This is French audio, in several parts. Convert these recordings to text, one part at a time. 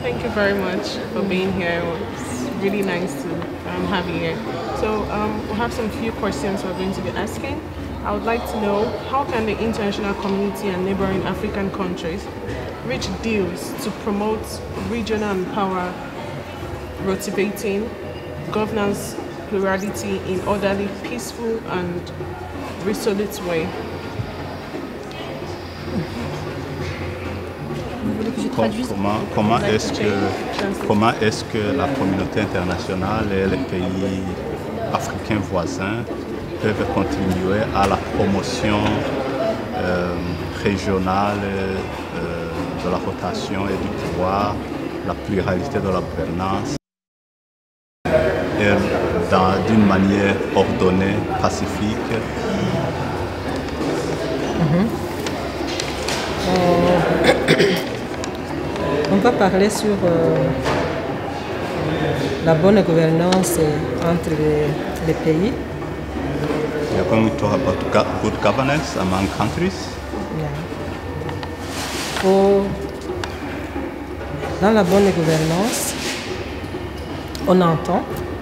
Thank you very much for being here. It's really nice to have you here. So we have some few questions we're going to be asking. I would like to know, how can the international community and neighboring African countries reach deals to promote regional and power motivating governance plurality in orderly, peaceful and resolute way? Comment est-ce que la communauté internationale et les pays africains voisins peuvent contribuer à la promotion régionale de la rotation et du pouvoir, la pluralité de la gouvernance, d'une manière ordonnée, pacifique? On va parler sur la bonne gouvernance entre les pays. We are going to talk about good governance among countries. Dans la bonne gouvernance, on entend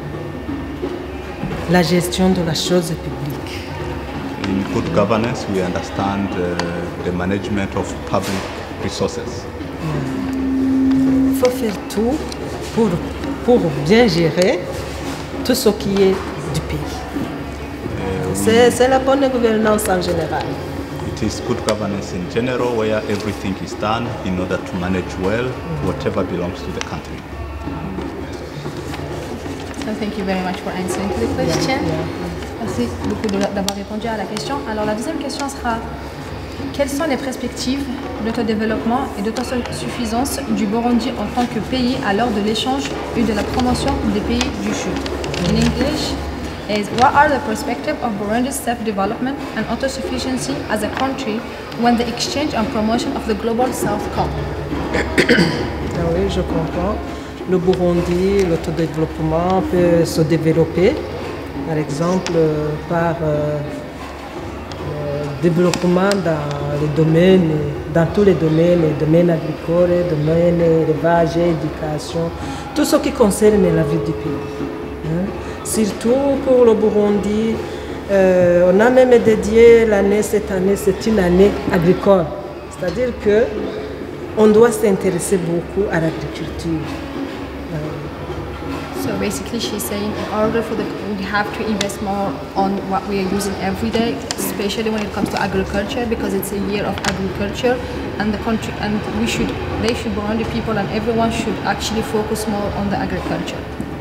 la gestion de la chose publique. In good governance, we understand the management of public resources. Il faut faire tout pour bien gérer tout ce qui est du pays. C'est la bonne gouvernance en général. It is good governance in general, where everything is done in order to manage well whatever belongs to the country. So thank you very much for answering the question. Merci beaucoup d'avoir répondu à la question. Alors la deuxième question sera: quelles sont les perspectives d'autodéveloppement et d'autosuffisance du Burundi en tant que pays à l'heure de l'échange et de la promotion des pays du Sud? In English, is what are the perspectives of Burundi's self-development and autosufficiency as a country when the exchange and promotion of the global South come? Ah oui, je comprends. Le Burundi, l'autodéveloppement peut se développer, par exemple, par développement dans tous les domaines agricoles, domaines élevage, éducation, tout ce qui concerne la vie du pays. Surtout pour le Burundi, on a même dédié cette année, c'est une année agricole. C'est-à-dire qu'on doit s'intéresser beaucoup à l'agriculture. So basically she's saying in order we have to invest more on what we are using every day, especially when it comes to agriculture, because it's a year of agriculture and the country and Burundi people and everyone should actually focus more on the agriculture.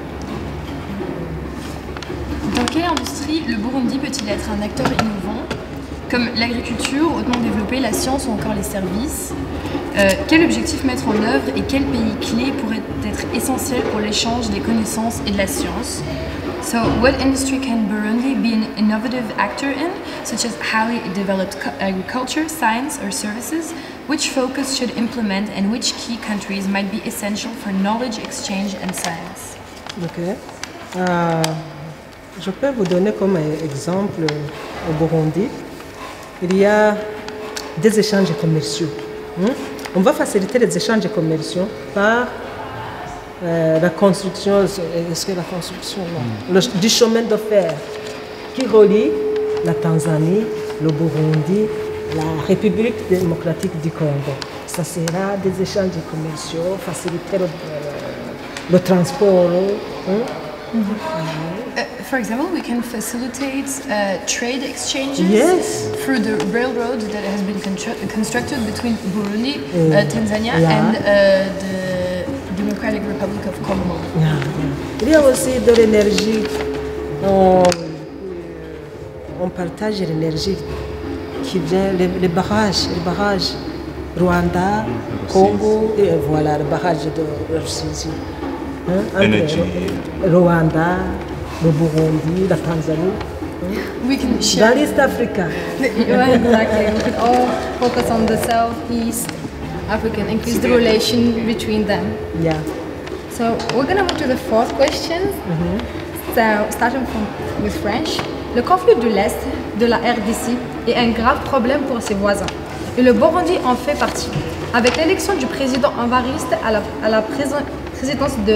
Dans quelle industrie le Burundi peut-il être un acteur innovant, comme l'agriculture, hautement développée, la science ou encore les services? Quel objectif mettre en œuvre et quel pays clé pourrait être essentiel pour l'échange des connaissances et de la science? So, what industry can Burundi be an innovative actor in, such as highly developed agriculture, science or services? Which focus should implement and which key countries might be essential for knowledge exchange and science? Okay. Je peux vous donner comme exemple au Burundi, il y a des échanges commerciaux. On va faciliter les échanges commerciaux par la construction, du chemin de fer qui relie la Tanzanie, le Burundi, la République démocratique du Congo. Ça sera des échanges commerciaux, faciliter le transport. For example, we can facilitate trade exchanges through the railroad that has been constructed between Burundi, Tanzania and the Democratic Republic of Congo. Il y a aussi de l'énergie. On partage l'énergie qui vient, les barrages Rwanda, Congo, et voilà, le barrage de Rusizi. Rwanda, le Burundi, la Tanzanie. We can share. Dans l'East Africa. Exactly. We can all focus on the Southeast Africa and increase the relation between them. Yeah. So we're going to move to the fourth question. So starting with French. Le conflit de l'Est de la RDC est un grave problème pour ses voisins. et le Burundi en fait partie. Avec l'élection du président Evariste à la présidence de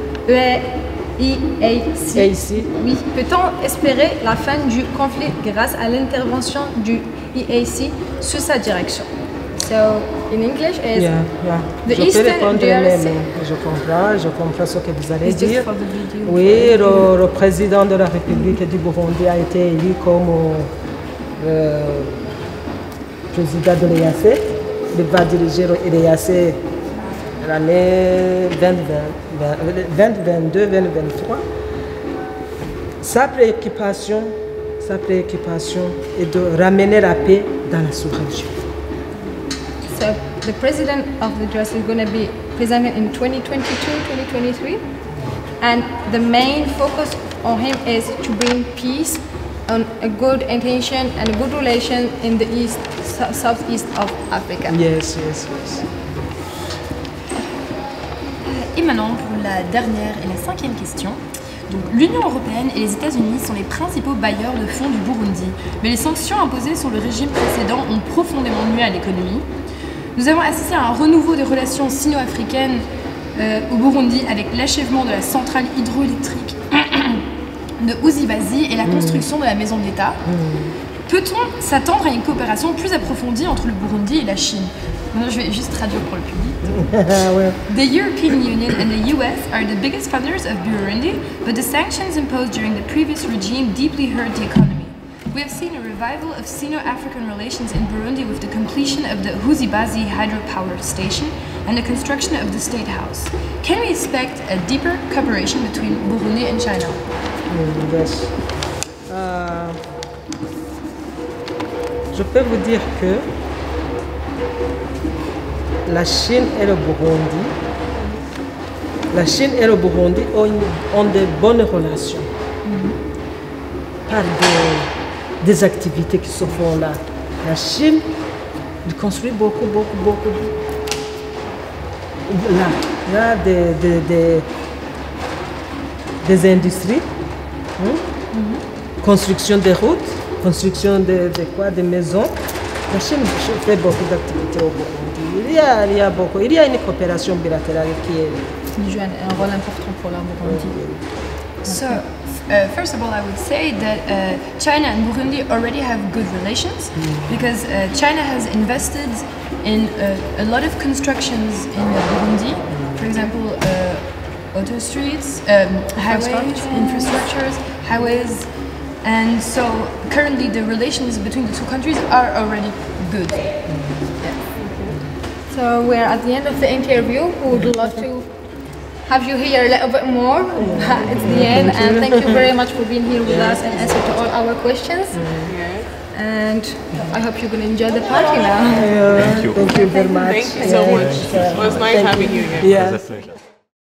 EAC, oui, peut-on espérer la fin du conflit grâce à l'intervention du EAC sous sa direction? So, in English, is the je Eastern peux répondre DRC. même. Je comprends ce que vous allez It's just dire. for the video. Oui, le président de la République du Burundi a été élu comme président de l'EAC. Il va diriger l'EAC l'année 2022-2023. Sa préoccupation est de ramener la paix dans la sous-région. So the president of the DRC is going to be presented in 2022-2023, and the main focus on him is to bring peace and a good intention and a good relation in the east, southeast of Africa. Yes. Et maintenant, pour la dernière et la cinquième question. Donc, l'Union européenne et les États-Unis sont les principaux bailleurs de fonds du Burundi, mais les sanctions imposées sur le régime précédent ont profondément nui à l'économie. Nous avons assisté à un renouveau des relations sino-africaines au Burundi avec l'achèvement de la centrale hydroélectrique de Uzibazi et la construction de la maison de l'État. Peut-on s'attendre à une coopération plus approfondie entre le Burundi et la Chine? Maintenant, je vais juste traduire pour le public. The European Union and the US are the biggest funders of Burundi, but the sanctions imposed during the previous regime deeply hurt the economy. We have seen a revival of Sino-African relations in Burundi with the completion of the Huzibazi hydropower station and the construction of the State House. Can we expect a deeper cooperation between Burundi and China? Yes. Je peux vous dire que la Chine et le Burundi ont de bonnes relations par des activités qui se font là. La Chine, il construit beaucoup. Là, des industries, construction des routes, construction de maisons. La Chine fait beaucoup d'activités au Burundi. Il y a une coopération bilatérale qui joue un rôle important pour le Burundi. So, first of all, I would say that China and Burundi already have good relations because China has invested in a lot of constructions in Burundi. For example, auto streets, highways, infrastructures, highways. And so currently the relations between the two countries are already good. So we're at the end of the interview. We would love to have you here a little bit more. It's the end, and thank you very much for being here with us and answering to all our questions. And I hope you're going to enjoy the party now. Thank you very much. Thank you so much. It was nice having you here. Yeah. It was a pleasure.